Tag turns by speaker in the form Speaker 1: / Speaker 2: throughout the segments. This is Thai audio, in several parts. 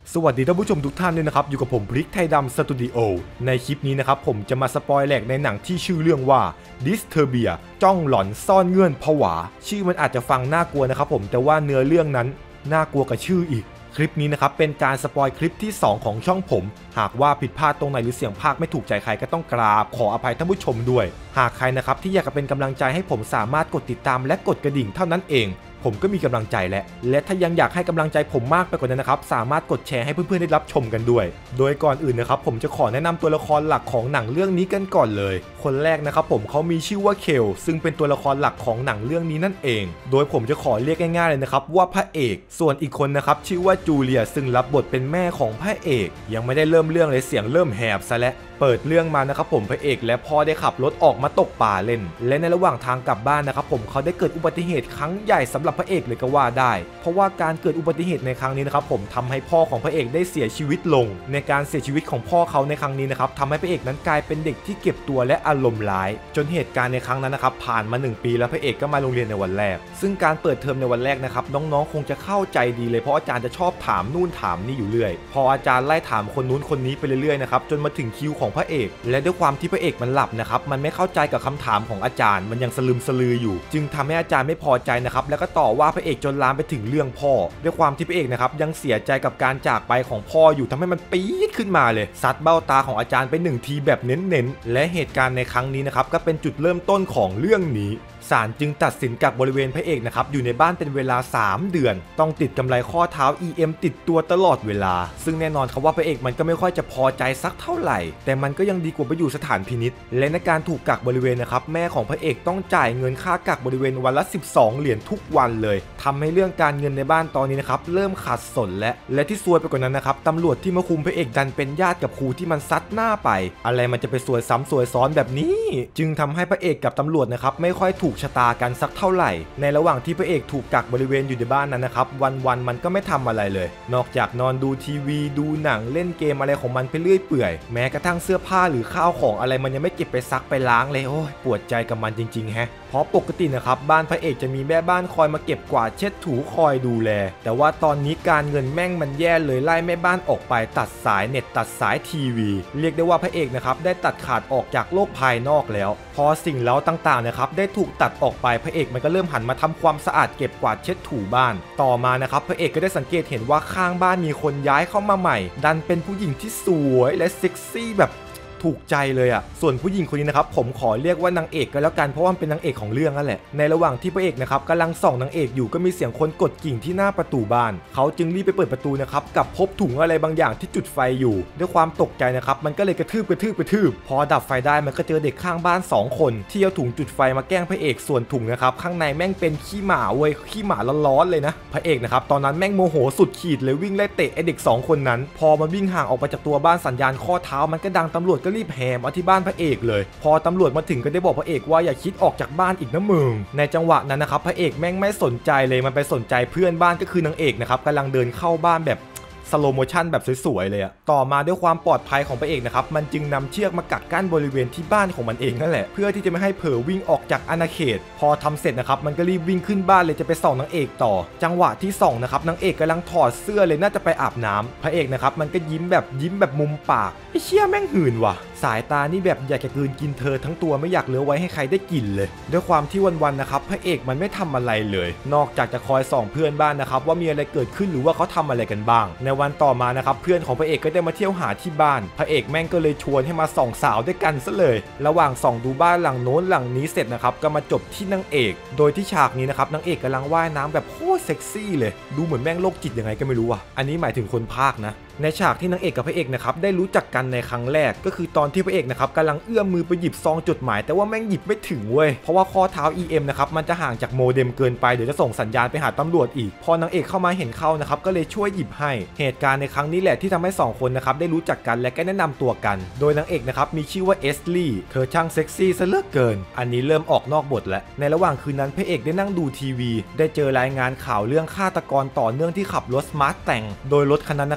Speaker 1: สวัสดีท่านผู้ชมทุกท่านด้วยนะครับอยู่กับผมพริกไทยดำสตูดิโอในคลิปนี้นะครับผมจะมาสปอยแหลกในหนังที่ชื่อเรื่องว่า Disturbia จ้องหลอนซ่อนเงื่อนผวาชื่อมันอาจจะฟังน่ากลัวนะครับผมแต่ว่าเนื้อเรื่องนั้นน่ากลัวกับชื่ออีกคลิปนี้นะครับเป็นการสปอยคลิปที่2ของช่องผมหากว่าผิดพลาดตรงไหนหรือเสียงพากย์ไม่ถูกใจใครก็ต้องกราบขออภัยท่านผู้ชมด้วยหากใครนะครับที่อยากจะเป็นกำลังใจให้ผมสามารถกดติดตามและกดกระดิ่งเท่านั้นเองผมก็มีกำลังใจและถ้ายังอยากให้กำลังใจผมมากไปกว่านั้นนะครับสามารถกดแชร์ให้เพื่อนๆได้รับชมกันด้วยโดยก่อนอื่นนะครับผมจะขอแนะนำตัวละครหลักของหนังเรื่องนี้กันก่อนเลยคนแรกนะครับผมเขามีชื่อว่าเคลซึ่งเป็นตัวละครหลักของหนังเรื่องนี้นั่นเองโดยผมจะขอเรียกง่ายๆเลยนะครับว่าพระเอกส่วนอีกคนนะครับชื่อว่าจูเลียซึ่งรับบทเป็นแม่ของพระเอกยังไม่ได้เริ่มเรื่องเลยเสียงเริ่มแหบซะแล้วเปิดเรื่องมานะครับผมพระเอกและพ่อได้ขับรถออกมาตกป่าเล่นและในระหว่างทางกลับบ้านนะครับผมเขาได้เกิดอุบัติเหตุครั้งใหญ่สำหรับพระเอกเลยก็ว่าได้เพราะว่าการเกิดอุบัติเหตุในครั้งนี้นะครับผมทำให้พ่อของพระเอกได้เสียชีวิตลงในการเสียชีวิตของพ่อเขาในครั้งนี้นะครับทำให้พระเอกนั้นกลายเป็นเด็กที่เก็บตัวและอารมณ์ร้ายจนเหตุการณ์ในครั้งนั้นนะครับผ่านมา1 ปีแล้วพระเอกก็มาโรงเรียนในวันแรกซึ่งการเปิดเทอมในวันแรกนะครับน้องๆคงจะเข้าใจดีเลยเพราะอาจารย์จะชอบถามนู่นถามนี่อยู่เรื่อยพออาจารย์ไล่ถามคนนู้นคนนี้ไปเรื่อยๆนะครับจนมาถึงคิวของพระเอกและด้วยความที่พระเอกมันหลับนะครับมันไม่เข้าใจกับคำถามของอาจารย์มันยังสลืมสลืออยู่จึงทำให้อาจารย์ไม่พอใจนะครับแล้วก็ต่อว่าพระเอกจนลามไปถึงเรื่องพ่อด้วยความที่พระเอกนะครับยังเสียใจกับการจากไปของพ่ออยู่ทำให้มันปี๊ดขึ้นมาเลยซัดเบ้าตาของอาจารย์ไป1 ทีแบบเน้นๆและเหตุการณ์ในครั้งนี้นะครับก็เป็นจุดเริ่มต้นของเรื่องนี้ศาลจึงตัดสินกักบริเวณพระเอกนะครับอยู่ในบ้านเป็นเวลา3 เดือนต้องติดกำไลข้อเท้า EM ติดตัวตลอดเวลาซึ่งแน่นอนครับว่าพระเอกมันก็ไม่ค่อยจะพอใจสักเท่าไหร่แต่มันก็ยังดีกว่าไปอยู่สถานพินิจและในการถูกกักบริเวณนะครับแม่ของพระเอกต้องจ่ายเงินค่ากักบริเวณวันละ12 เหรียญทุกวันเลยทำให้เรื่องการเงินในบ้านตอนนี้นะครับเริ่มขาดสนและที่ซวยไปกว่านั้นนะครับตำรวจที่มาคุมพระเอกดันเป็นญาติกับครูที่มันซัดหน้าไปอะไรมันจะไปซวยซ้ำซวยซ้อนแบบนี้จึงทำให้พระเอกกับตำรวจนะครับไม่ค่อยถูกชะตากันสักเท่าไหร่ในระหว่างที่พระเอกถูกกักบริเวณอยู่ในบ้านนั้นนะครับวันมันก็ไม่ทำอะไรเลยนอกจากนอนดูทีวีดูหนังเล่นเกมอะไรของมันไปเรื่อยเปื่อยแม้กระทั่งเสื้อผ้าหรือข้าวของอะไรมันยังไม่เก็บไปซักไปล้างเลยโอ้ยปวดใจกับมันจริงๆแฮะเพราะปกตินะครับบ้านพระเอกจะมีแม่บ้านคอยมาเก็บกวาดเช็ดถูคอยดูแลแต่ว่าตอนนี้การเงินแม่งมันแย่เลยไล่แม่บ้านออกไปตัดสายเน็ตตัดสายทีวีเรียกได้ว่าพระเอกนะครับได้ตัดขาดออกจากโลกภายนอกแล้วพอสิ่งเร้าต่างๆนะครับได้ถูกตัดออกไปพระเอกมันก็เริ่มหันมาทำความสะอาดเก็บกวาดเช็ดถูบ้านต่อมานะครับพระเอกก็ได้สังเกตเห็นว่าข้างบ้านมีคนย้ายเข้ามาใหม่ดันเป็นผู้หญิงที่สวยและเซ็กซี่แบบถูกใจเลยอ่ะส่วนผู้หญิงคนนี้นะครับผมขอเรียกว่านางเอกก็แล้วกันเพราะว่าเป็นนางเอกของเรื่องนั่นแหละในระหว่างที่พระเอกนะครับกำลังส่องนางเอกอยู่ก็มีเสียงคนกดกิ่งที่หน้าประตูบ้านเขาจึงรีบไปเปิดประตูนะครับกับพบถุงอะไรบางอย่างที่จุดไฟอยู่ด้วยความตกใจนะครับมันก็เลยกระทืบพอดับไฟได้มันก็เจอเด็กข้างบ้าน2 คนที่เอาถุงจุดไฟมาแกล้งพระเอกส่วนถุงนะครับข้างในแม่งเป็นขี้หมาเว้ยขี้หมาร้อนๆเลยนะพระเอกนะครับตอนนั้นแม่งโมโหสุดขีดเลยวิ่งไล่เตะไอเด็ก2 คนนั้นพอมันวิ่งห่างออกไปจากตัวบ้านสัญญาณข้อเท้ามันก็ดังตำรวจก็รีบแห่มาที่บ้านพระเอกเลยพอตำรวจมาถึงก็ได้บอกพระเอกว่าอย่าคิดออกจากบ้านอีกนะมึงในจังหวะนั้นนะครับพระเอกแม่งไม่สนใจเลยมันไปสนใจเพื่อนบ้านก็คือนางเอกนะครับกำลังเดินเข้าบ้านแบบสโลโมชั่นแบบสวยๆเลยอะต่อมาด้วยความปลอดภัยของพระเอกนะครับมันจึงนำเชือกมากักกั้นบริเวณที่บ้านของมันเองนั่นแหละเพื่อที่จะไม่ให้เผลอวิ่งออกจากอาณาเขตพอทำเสร็จนะครับมันก็รีบวิ่งขึ้นบ้านเลยจะไปส่องนางเอกต่อจังหวะที่ส่องนะครับนางเอกกำลังถอดเสื้อเลยน่าจะไปอาบน้ำพระเอกนะครับมันก็ยิ้มแบบมุมปากไอ้เชี่ยแม่งหื่นว่ะสายตานี่แบบอยากจะกลืนกินเธอทั้งตัวไม่อยากเหลือไว้ให้ใครได้กินเลยด้วยความที่วันๆนะครับพระเอกมันไม่ทำอะไรเลยนอกจากจะคอยส่องเพื่อนบ้านนะครับว่ามีอะไรเกิดขึ้นหรือว่าเขาทำอะไรกันบ้างในวันต่อมานะครับเพื่อนของพระเอกก็ได้มาเที่ยวหาที่บ้านพระเอกแม่งก็เลยชวนให้มาส่องสาวด้วยกันซะเลยระหว่างส่องดูบ้านหลังโน้นหลังนี้เสร็จนะครับก็มาจบที่นางเอกโดยที่ฉากนี้นะครับนางเอกกำลังว่ายน้ำแบบโคตรเซ็กซี่เลยดูเหมือนแม่งโรคจิตยังไงก็ไม่รู้อ่ะอันนี้หมายถึงคนพากย์นะในฉากที่นางเอกกับพระเอกนะครับได้รู้จักกันในครั้งแรกก็คือตอนที่พระเอกนะครับกำลังเอื้อมมือไปหยิบซองจดหมายแต่ว่าแม่งหยิบไม่ถึงเว้ยเพราะว่าข้อเท้า EM นะครับมันจะห่างจากโมเด็มเกินไปเดี๋ยวจะส่งสัญญาณไปหาตำรวจอีกพอนางเอกเข้ามาเห็นเข้านะครับก็เลยช่วยหยิบให้เหตุการณ์ในครั้งนี้แหละที่ทำให้2 คนนะครับได้รู้จักกันและก็แนะนำตัวกันโดยนางเอกนะครับมีชื่อว่าเอสลี่เธอช่างเซ็กซี่ซะเหลือเกินอันนี้เริ่มออกนอกบทแล้วในระหว่างคืนนั้นพระเอกได้นั่งดูทีวีได้เจอรายงานข่าวเรื่องฆาตกรต่อเนื่องที่ขับรถสมาร์ทแต่งโดยรถคันนั้นนะครับมีรอย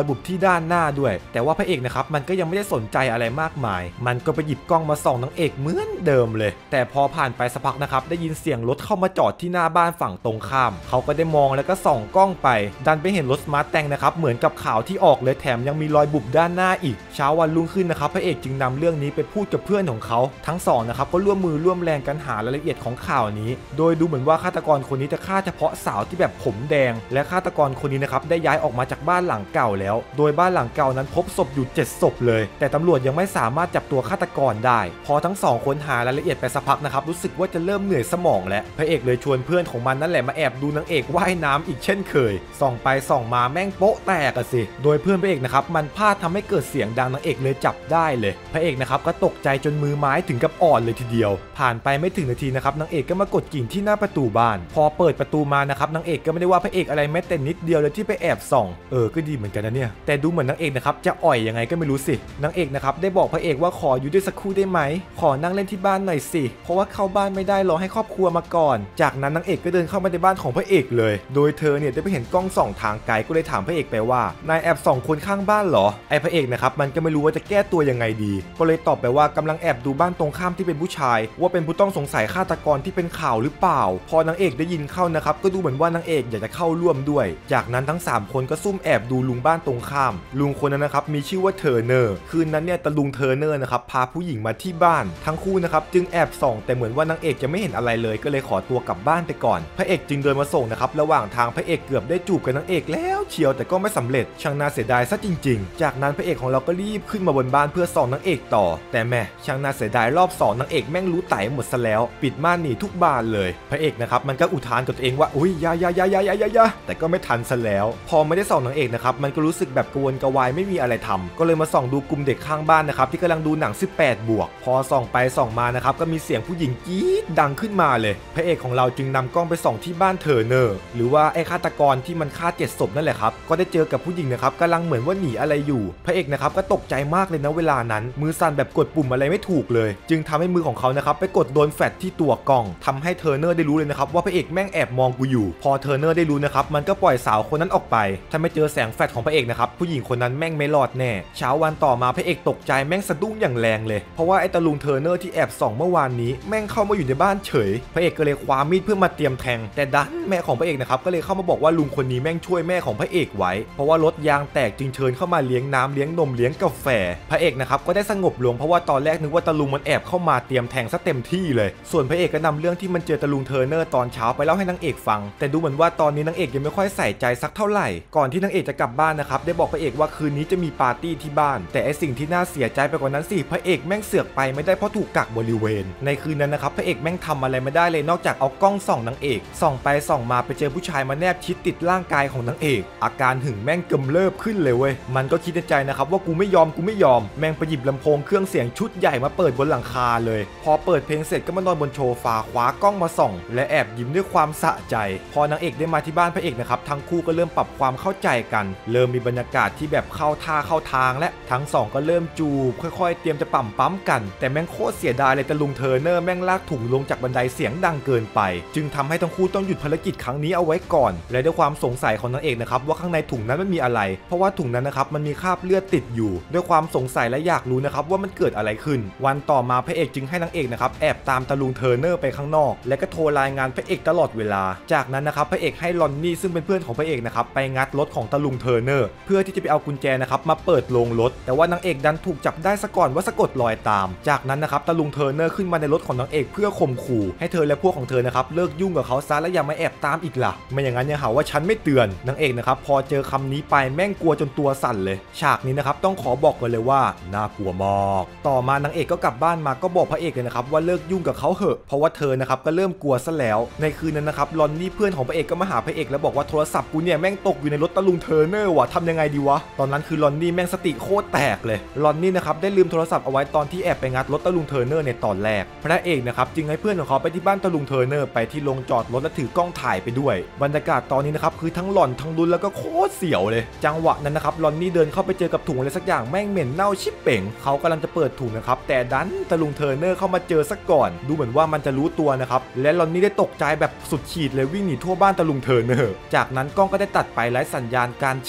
Speaker 1: บุบที่ด้านหน้าด้วยแต่ว่าพระเอกนะครับมันก็ยังไม่ได้สนใจอะไรมากมายมันก็ไปหยิบกล้องมาส่องนางเอกเหมือนเดิมเลยแต่พอผ่านไปสักพักนะครับได้ยินเสียงรถเข้ามาจอดที่หน้าบ้านฝั่งตรงข้ามเขาก็ได้มองแล้วก็ส่องกล้องไปดันไปเห็นรถมาร์ตแตงนะครับเหมือนกับข่าวที่ออกเลยแถมยังมีรอยบุบด้านหน้าอีกเช้าวันรุ่งขึ้นนะครับพระเอกจึงนำเรื่องนี้ไปพูดกับเพื่อนของเขาทั้งสองนะครับก็ร่วมมือร่วมแรงกันหารายละเอียดของข่าวนี้โดยดูเหมือนว่าฆาตกรคนนี้จะฆ่าเฉพาะสาวที่แบบผมแดงและฆาตกรคนนี้นะครับได้ย้ายออกมาจากบ้านหลังเก่าแล้วโดยบ้านหลังเก่านั้นพบศพอยู่7ศพเลยแต่ตำรวจยังไม่สามารถจับตัวฆาตกรได้พอทั้งสองคนหารายละเอียดไปสักพักนะครับรู้สึกว่าจะเริ่มเหนื่อยสมองแล้วพระเอกเลยชวนเพื่อนของมันนั่นแหละมาแอบดูนางเอกว่ายน้ำอีกเช่นเคยส่องไปส่องมาแม่งโป๊ะแตกอะสิโดยเพื่อนพระเอกนะครับมันพลาดทำให้เกิดเสียงดังนางเอกเลยจับได้เลยพระเอกนะครับก็ตกใจจนมือไม้ถึงกับอ่อนเลยทีเดียวผ่านไปไม่ถึงนาทีนะครับนางเอกก็มากดกิ่งที่หน้าประตูบ้านพอเปิดประตูมานะครับนางเอกก็ไม่ได้ว่าพระเอกอะไรแม้แต่นิดเดียวเลยที่ไปแอบส่องก็ดีเหมือนกันนะเนี่ยแต่ดูเหมือนนางเอกนะครับจะอ่อยยังไงก็ไม่รู้สินางเอกนะครับได้บอกพระเอกว่าขออยู่ด้วยสักครู่ได้ไหมขอนั่งเล่นที่บ้านหน่อยสิเพราะว่าเข้าบ้านไม่ได้รอให้ครอบครัวมาก่อนจากนั้นนางเอกก็เดินเข้ามาในบ้านของพระเอกเลยโดยเธอเนี่ยได้ไปเห็นกล้องส่องทางไกลก็เลยถามพระเอกไปว่านายแอบส่องคนข้างบ้านเหรอไอพระเอกนะครับมันก็ไม่รู้ว่าจะแก้ตัวยังไงดีก็เลยตอบไปว่ากำลังแอบดูบ้านตรงข้ามที่เป็นผู้ชายว่าเป็นผู้ต้องสงสัยฆาตกรที่เป็นข่าวหรือเปล่าพอนางเอกได้ยินเข้านะครับก็ดูเหมือนว่านางเอกอยากจะเข้าร่วมด้วยจากนั้นทั้ง3คนก็ซุ่มแอบดูลุงบ้านตรงข้ามลุงคนนั้นนะครับมีชื่อว่าเทอร์เนอร์คืนนั้นเนี่ยตะลุงเทอร์เนอร์นะครับพาผู้หญิงมาที่บ้านทั้งคู่นะครับจึงแอบส่องแต่เหมือนว่านางเอกจะไม่เห็นอะไรเลยก็เลยขอตัวกลับบ้านไปก่อนพระเอกจึงเดินมาส่งนะครับระหว่างทางพระเอกเกือบได้จูบกับนางเอกแล้วเชียวแต่ก็ไม่สำเร็จช่างน่าเสียดายซะจริงๆจากนั้นพระเอกของเราก็รีบขึ้นมาบนบ้านเพื่อส่องนางเอกต่อแต่แม่ช่างน่าเสียดายรอบ2นางเอกแม่งรู้ไต่หมดซะแล้วปิดม่านหนีทุกบานเลยพระเอกนะครับมันก็อุทานกับตัวเองว่าอุ้ยยาแต่ก็ไม่ทันซะแล้วพอไม่ได้ส่องนางเอกนะครับมันก็รู้สึกแบบกระวนกระวายไม่มีอะไรทำก็เลยมาส่องดูกลุ่มเด็กข้างบ้านนะครับที่กำลังดูหนัง18 บวกพอส่องไปส่องมานะครับก็มีเสียงผู้หญิงกรี๊ดดังขึ้นมาเลยพระเอกของเราจึงนำกล้องไปส่องที่บ้านเทอร์เนอร์หรือว่าไอ้ฆาตกรที่มันฆ่า7 ศพนั่นแหละครับก็ได้เจอกับผู้หญิงนะครับกำลังเหมือนว่าหนีอะไรอยู่พระเอกนะครับก็ตกใจมากเลยนะเวลานั้นมือสั่นแบบกดปุ่มอะไรไม่ถูกเลยจึงทำให้มือของเขานะครับไปกดโดนแฟลชที่ตัวกล้องทำให้เทอร์เนอร์ได้รู้เลยนะครับว่าพระเอกแม่งแอบมองกูอยู่พอเทอร์เนอร์ได้รู้นะครับมันก็ปล่อยสาวคนนั้นออกไปถ้าไม่เจอแสงแฟลชของพระเอกนะครับผู้หญิงคนนั้นแม่งไม่รอดแน่เช้าวันต่อมาพระเอกตกใจแม่งสะดุ้งอย่างแรงเลยเพราะว่าไอ้ตะลุงเทอร์เนอร์ที่แอบส่องเมื่อวานนี้แม่งเข้ามาอยู่ในบ้านเฉยพระเอกก็เลยคว้ามีดเพื่อมาเตรียมแทงแต่ดันแม่ของพระเอกนะครับก็เลยเข้ามาบอกว่าลุงคนนี้แม่งช่วยแม่ของพระเอกไว้เพราะว่ารถยางแตกจึงเชิญเข้ามาเลี้ยงน้ำเลี้ยงนมเลี้ยงกาแฟพระเอกนะครับก็ได้สงบลงเพราะว่าตอนแรกนึกว่าตะลุงมันแอบเข้ามาเตรียมแทงซะเต็มที่เลยส่วนพระเอกก็นำเรื่องที่มันเจอตะลุงเทอร์เนอร์ตอนเช้าไปเล่าให้นางเอกฟังแต่ดูเหมือนว่าตอนนี้นางเอกยังไม่ค่อยใส่ใจสักเท่าไหร่ก่อนที่นางเอกจะกลับบ้านนะครับได้บอกพระเอกว่าคืนนี้จะมีปาร์ตี้ที่บ้านแต่ไอสิ่งที่น่าเสียใจไปกว่านั้นสิพระเอกแม่งเสือกไปไม่ได้เพราะถูกกักบริเวณในคืนนั้นนะครับพระเอกแม่งทำอะไรไม่ได้เลยนอกจากเอากล้องส่องนางเอกส่องไปส่องมาไปเจอผู้ชายมาแนบชิดติดร่างกายของนางเอกอาการหึงแม่งกำเริบขึ้นเลยเว้ยมันก็คิดในใจนะครับว่ากูไม่ยอมแม่งไปหยิบลำโพงเครื่องเสียงชุดใหญ่มาเปิดบนหลังคาเลยพอเปิดเพลงเสร็จก็มานอนบนโซฟาคว้ากล้องมาส่องและแอบยิ้มด้วยความสะใจพอนางเอกได้มาที่บ้านพระเอกนะครับทั้งคู่ก็เริ่มปรับความเข้าใจกันเริ่มมีบรรยากาศที่แบบเข้าท่าเข้าทางและทั้งสองก็เริ่มจูบค่อยๆเตรียมจะปั๊มกันแต่แม่งโคตรเสียดายเลยตะลุงเทอร์เนอร์แม่งลากถุงลงจากบันไดเสียงดังเกินไปจึงทำให้ทั้งคู่ต้องหยุดภารกิจครั้งนี้เอาไว้ก่อนและด้วยความสงสัยของนางเอกนะครับว่าข้างในถุงนั้นมันมีอะไรเพราะว่าถุงนั้นนะครับมันมีคราบเลือดติดอยู่ด้วยความสงสัยและอยากรู้นะครับว่ามันเกิดอะไรขึ้นวันต่อมาพระเอกจึงให้นางเอกนะครับแอบตามตะลุงเทอร์เนอร์ไปข้างนอกและก็โทรรายงานพระเอกตลอดเวลาจากนั้นนะครับพระเอกให้ลอนนี่ซึ่งเป็นเพื่อนของพระเอกนะครับไปงัดรถของตะลุงเทอร์เนอร์เพื่อที่จะไปเอากุญแจนะครับมาเปิดโรงรถแต่ว่านางเอกดันถูกจับได้ซะก่อนว่าสะกดรอยตามจากนั้นนะครับตะลุงเทอร์เนอร์ขึ้นมาในรถของนางเอกเพื่อข่มขู่ให้เธอและพวกของเธอนะครับเลิกยุ่งกับเขาซะและอย่ามาแอบตามอีกล่ะไม่อย่างนั้นยังหาว่าฉันไม่เตือนนางเอกนะครับพอเจอคำนี้ไปแม่งกลัวจนตัวสั่นเลยฉากนี้นะครับต้องขอบอกกันเลยว่าน่ากลัวมากต่อมานางเอกก็กลับบ้านมาก็บอกพระเอกเลยนะครับว่าเลิกยุ่งกับเขาเหอะเพราะว่าเธอนะครับก็เริ่มกลัวซะแล้วในคืนนั้นนะครับลอนนี่เพื่อนของพระเอกก็มาหาพระเอกแล้วบอกว่าโทรศัพท์กูเนี่ยแม่งตกอยู่ในรถตะลุงเทอร์เนอร์ว่ะทำยังไงดีวะตอนนั้นคือลอนนี่แม่งสติโคตรแตกเลยลอนนี่นะครับได้ลืมโทรศัพท์เอาไว้ตอนที่แอบไปงัดรถตะลุงเทอร์เนอร์ในตอนแรกพระเอกนะครับจึงให้เพื่อนของเขาไปที่บ้านตะลุงเทอร์เนอร์ไปที่โรงจอดรถและถือกล้องถ่ายไปด้วยบรรยากาศตอนนี้นะครับคือทั้งหลอนทั้งลุ้นแล้วก็โคตรเสียวเลยจังหวะนั้นนะครับลอนนี่เดินเข้าไปเจอกับถุงอะไรสักอย่างแม่งเหม็นเน่าชิบเป่งเขากำลังจะเปิดถุงนะครับแต่ดันตะลุงเทอร์เนอร์เข้ามาเจอซะก่อนดูเหมือนว่ามันจะรู้ตัวนะครับและลอนนี่ได้ตกใจแบบสุดขีดเลยวิ่งหนีทั่วบ้านตะลุงเทอร์เนอร์จากนั้นกล้องก็ได้ตัดไปไร้สัญญาณการเชื่อมต่อ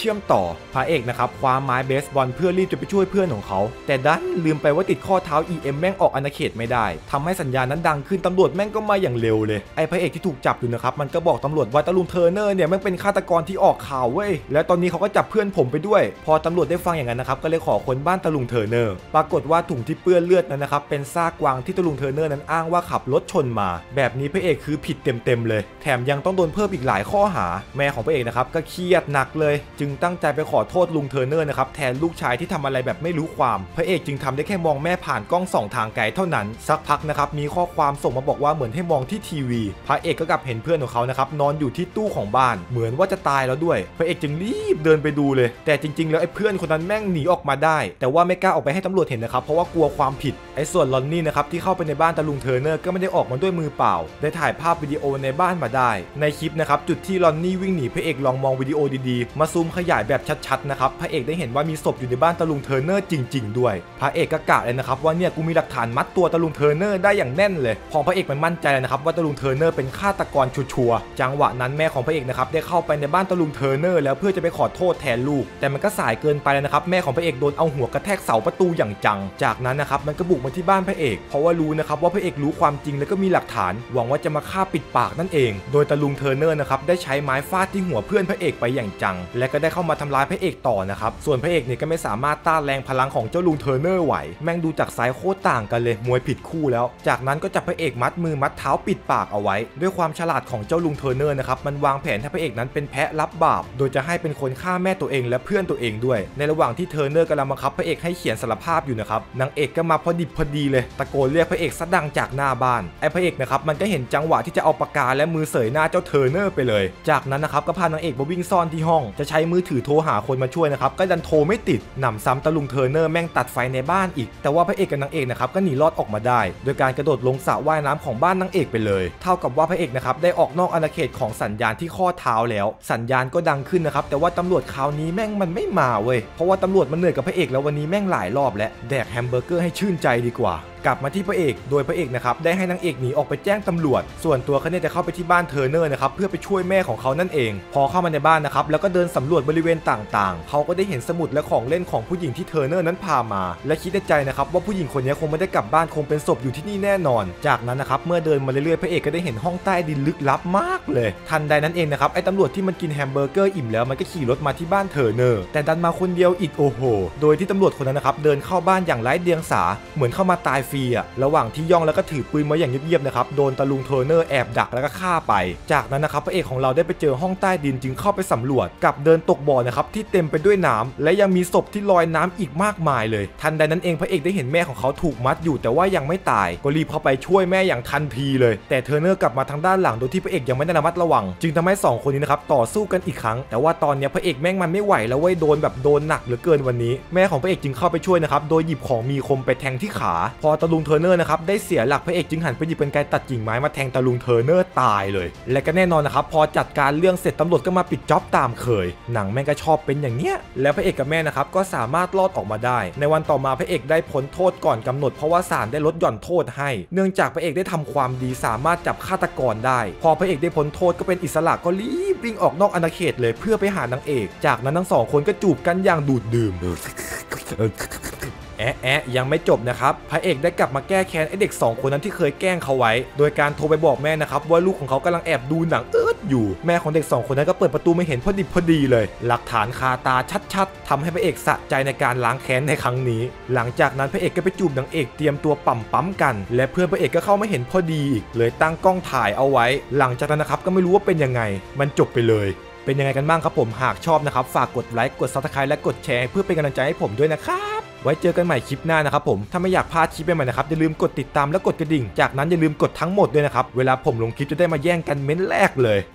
Speaker 1: อพระเอกนะครับคว้าไม้เบสบอลเพื่อรีบจะไปช่วยเพื่อนของเขาแต่ดันลืมไปว่าติดข้อเท้า EM แม่งออกอาณาเขตไม่ได้ทำให้สัญญาณนั้นดังขึ้นตำรวจแม่งก็มาอย่างเร็วเลยไอ้พระเอกที่ถูกจับอยู่นะครับมันก็บอกตำรวจว่าตะลุงเทอร์เนอร์เนี่ยแม่งเป็นฆาตกรที่ออกข่าวเว้ยแล้วตอนนี้เขาก็จับเพื่อนผมไปด้วยพอตำรวจได้ฟังอย่างนั้นนะครับก็เลยขอค้นบ้านตะลุงเทอร์เนอร์ปรากฏว่าถุงที่เปื้อนเลือดนั้นนะครับเป็นซากกวางที่ตะลุงเทอร์เนอร์นั้นอ้างว่าขับรถชนมาแบบนี้พระเอกคือผิดเต็มเลยแถมยังต้องโดนเพิ่มอีกหลายข้อหาแม่ของพระเอกนะครับก็เครียดหนักเลยจึงตั้งใจไปขอโทษลุงเทอร์เนอร์นะครับแทนลูกชายที่ทำอะไรแบบไม่รู้ความพระเอกจึงทำได้แค่มองแม่ผ่านกล้องส่องทางไกลเท่านั้นสักพักนะครับมีข้อความส่งมาบอกว่าเหมือนให้มองที่ทีวีพระเอกก็กลับเห็นเพื่อนของเขานะครับนอนอยู่ที่ตู้ของบ้านเหมือนว่าจะตายแล้วด้วยพระเอกจึงรีบเดินไปดูเลยแต่จริงๆแล้วไอ้เพื่อนคนนั้นแม่งหนีออกมาได้แต่ว่าไม่กล้าออกไปให้ตำรวจเห็นนะครับเพราะว่ากลัวความผิดไอ้ส่วนลอนนี่นะครับที่เข้าไปในบ้านตะลุงเทอร์เนอร์ก็ไม่ได้ออกมาด้วยมือเปล่าได้ถ่ายภาพวิดีโอในบ้านมาได้ในคลิปนะครับจุดที่ลอนนี่วิ่งหนีพระเอกลองมองวิดีโอดีๆมาซูมขยายแบบชัดๆนะครับพระเอกได้เห็นว่ามีศพอยู่ในบ้านตะลุงเทอร์เนอร์จริงๆด้วยพระเอกก็กะเลยนะครับว่าเนี่ยกูมีหลักฐานมัดตัวตะลุงเทอร์เนอร์ได้อย่างแน่นเลยพอพระเอกมันมั่นใจเลยนะครับว่าตะลุงเทอร์เนอร์เป็นฆาตกรชัวร์จังหวะนั้นแม่ของพระเอกนะครับได้เข้าไปในบ้านตะลุงเทอร์เนอร์แล้วเพื่อจะไปขอโทษแทนลูกแต่มันก็สายเกินไปแล้วนะครับแม่ของพระเอกโดนเอาหัวกระแทกเสาประตูอย่างจังจากนั้นนะครับมันก็บุกมาที่บ้านพระเอกเพราะว่ารู้นะครับว่าพระเอกรู้ความจริงแล้วก็มีหลักฐานหวังว่าจะมาฆ่าปิดปากนั่นเองโดยตะลุงเทอร์เนอร์นะครับได้ใช้ไม้ฟาดที่หัวเพื่อนพระเอกไปอย่างจังและก็ได้เข้ามาทำร้ายพระเอกต่อนะครับส่วนพระเอกเนี่ยก็ไม่สามารถต้านแรงพลังของเจ้าลุงเทอร์เนอร์ไหวแม่งดูจากสายโคตรต่างกันเลยมวยผิดคู่แล้วจากนั้นก็จับพระเอกมัดมือมัดเท้าปิดปากเอาไว้ด้วยความฉลาดของเจ้าลุงเทอร์เนอร์นะครับมันวางแผนให้พระเอกนั้นเป็นแพะรับบาปโดยจะให้เป็นคนฆ่าแม่ตัวเองและเพื่อนตัวเองด้วยในระหว่างที่เทอร์เนอร์กำลังบังคับพระเอกให้เขียนสารภาพอยู่นะครับนางเอกก็มาพอดิบพอดีเลยตะโกนเรียกพระเอกซะดังจากหน้าบ้านไอ้พระเอกนะครับมันก็เห็นจังหวะที่จะเอาปากกาและมือเสยหน้าเจ้าเทอร์เนอร์ไปเลยจากนั้นนะครับก็พานางเอกมาวิ่งซ่อนที่ห้องจะใช้มือถือโทรหาคนมาช่วยนะครับก็ดันโทรไม่ติดหนำซ้ำตะลุงเทอร์เนอร์แม่งตัดไฟในบ้านอีกแต่ว่าพระเอกกับนางเอกนะครับก็หนีรอดออกมาได้โดยการกระโดดลงสระว่ายน้ำของบ้านนางเอกไปเลยเท่ากับว่าพระเอกนะครับได้ออกนอกอาณาเขตของสัญญาณที่ข้อเท้าแล้วสัญญาณก็ดังขึ้นนะครับแต่ว่าตำรวจคราวนี้แม่งมันไม่มาเว้ยเพราะว่าตำรวจมันเหนื่อยกับพระเอกแล้ววันนี้แม่งหลายรอบแล้วแดกแฮมเบอร์เกอร์ให้ชื่นใจดีกว่ากลับมาที่พระเอกโดยพระเอกนะครับได้ให้นางเอกหนีออกไปแจ้งตำรวจส่วนตัวเขาเนี่ยจะเข้าไปที่บ้านเทอร์เนอร์นะครับเพื่อไปช่วยแม่ของเขานั่นเองพอเข้ามาในบ้านนะครับแล้วก็เดินสำรวจบริเวณต่างๆเขาก็ได้เห็นสมุดและของเล่นของผู้หญิงที่เทอร์เนอร์นั้นพามาและคิดในใจนะครับว่าผู้หญิงคนนี้คงไม่ได้กลับบ้านคงเป็นศพอยู่ที่นี่แน่นอนจากนั้นนะครับเมื่อเดินมาเรื่อยๆพระเอกก็ได้เห็นห้องใต้ดินลึกลับมากเลยทันใดนั้นเองนะครับไอ้ตำรวจที่มันกินแฮมเบอร์เกอร์อิ่มแล้วมันก็ขี่รถมาที่บ้านเทอร์เนอร์แต่ดันมาคนเดียวอีกโอ้โหโดยที่ตำรวจคนนั้นนะครับเดินเข้าบ้านอย่างไร้เดียงสาเหมือนเข้ามาตายฟรีอะระหว่างที่ย่องแล้วก็ถือปืนมาอย่างเงียบๆนะครับโดนตะลุงเทอร์เนอร์แอบดักแล้วก็ฆ่าไปจากนั้นนะครับพระเอกของเราได้ไปเจอห้องใต้ดินจึงเข้าไปสำรวจกับเดินตกบ่อนะครับที่เต็มไปด้วยน้ำและยังมีศพที่ลอยน้ำอีกมากมายเลยทันใดนั้นเองพระเอกได้เห็นแม่ของเขาถูกมัดอยู่แต่ว่ายังไม่ตายก็รีบเข้าไปช่วยแม่อย่างทันทีเลยแต่เทอร์เนอร์กลับมาทางด้านหลังโดยที่พระเอกยังไม่ได้ระมัดระวังจึงทำให้2คนนี้นะครับต่อสู้กันอีกครั้งแต่ว่าตอนนี้พระเอกแม่งมันไม่ไหวแล้วเว้ยโดนแบบโดนหนักเหลือเกินวันนี้แม่ของพระเอกจึงเข้าไปช่วยนะครับโดยหยิบของมีคมไปแทงที่ขาพอตะลุงเทอร์เนอร์นะครับได้เสียหลักพระเอกจึงหันไปหยิบเป็นไกตัดกิ่งไม้มาแทงตะลุงเทอร์เนอร์ตายเลยและก็แน่นอนนะครับพอจัดการเรื่องเสร็จตำรวจก็มาปิดจ็อบตามเคยหนังแม่งก็ชอบเป็นอย่างเนี้ยแล้วพระเอกกับแม่นะครับก็สามารถรอดออกมาได้ในวันต่อมาพระเอกได้พ้นโทษก่อนกำหนดเพราะว่าศาลได้ลดหย่อนโทษให้เนื่องจากพระเอกได้ทำความดีสามารถจับฆาตกรได้พอพระเอกได้พ้นโทษก็เป็นอิสระก็รีบวิ่งออกนอกอาณาเขตเลยเพื่อไปหานางเอกจากนั้นทั้ง2คนก็จูบกันอย่างดูดดื่มยังไม่จบนะครับพระเอกได้กลับมาแก้แค้นไอเด็ก2คนนั้นที่เคยแกล้งเขาไว้โดยการโทรไปบอกแม่นะครับว่าลูกของเขากำลังแอบดูหนังอยู่แม่ของเด็ก2คนนั้นก็เปิดประตูมาเห็นพอดิบพอดีเลยหลักฐานคาตาชัดๆทำให้พระเอกสะใจในการล้างแค้นในครั้งนี้หลังจากนั้นพระเอกก็ไปจูบนางเอกเตรียมตัวปั๊มกันและเพื่อนพระเอกก็เข้ามาเห็นพอดีอีกเลยตั้งกล้องถ่ายเอาไว้หลังจากนั้นนะครับก็ไม่รู้ว่าเป็นยังไงมันจบไปเลยเป็นยังไงกันบ้างครับผมหากชอบนะครับฝากกดไลค์กด Subscribe และกดแชร์เพื่อเป็นกำลังใจให้ผมด้วยนะครับไว้เจอกันใหม่คลิปหน้านะครับผมถ้าไม่อยากพลาดคลิปใหม่ๆนะครับอย่าลืมกดติดตามและกดกระดิ่งจากนั้นอย่าลืมกดทั้งหมดด้วยนะครับเวลาผมลงคลิปจะได้มาแย่งกันเม้นแรกเลย